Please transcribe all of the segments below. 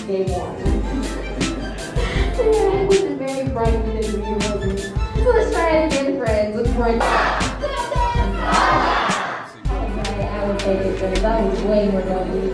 day one. Which is very bright within me, wasn't. So let's try it again, friends. Let's run. I would take it, friends. That was way more lovely.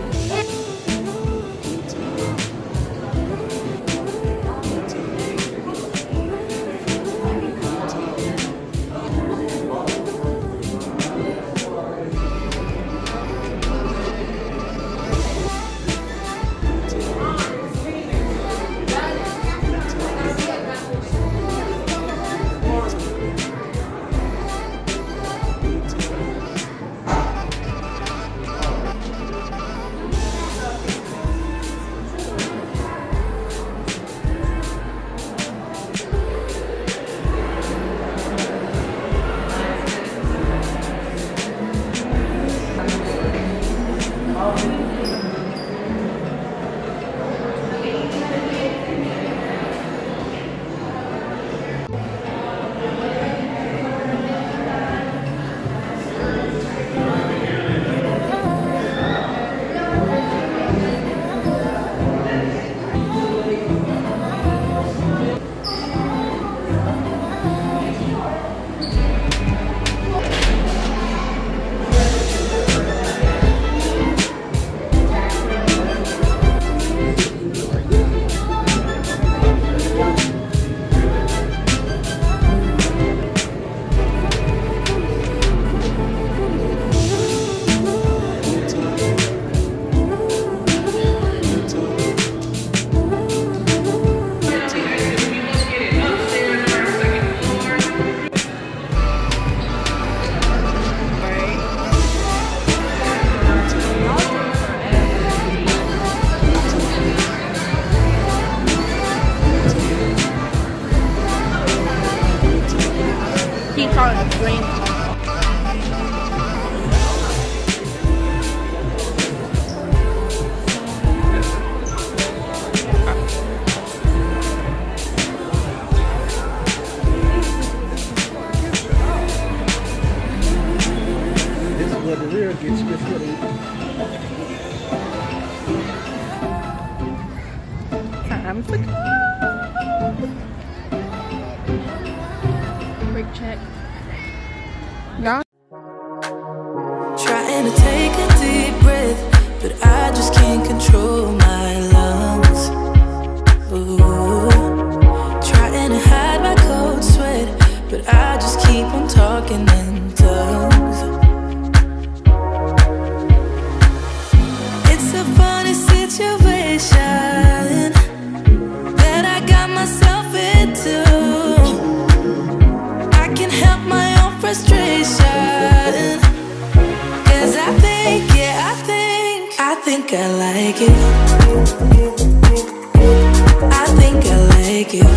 Time to go. Brake check. No. Trying to take a deep breath, but I just can't control my lungs. Ooh. Trying to hide my cold sweat, but I just keep on talking in tongues. It's a funny situation that I got myself into. I can help my own frustration, 'cause I think, yeah, I think I like it. I think I like it.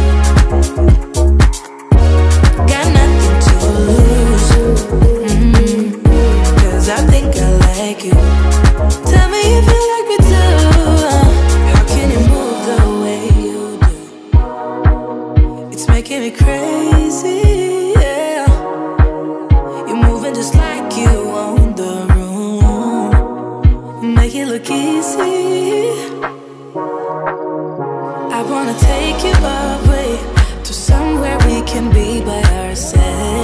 Got nothing to lose, 'cause I think I like you. Tell me if you like me too. How can you move the way you do? It's making me crazy, yeah. You're moving just like you own the room. Make it look easy. I wanna take you away to somewhere we can be by ourselves.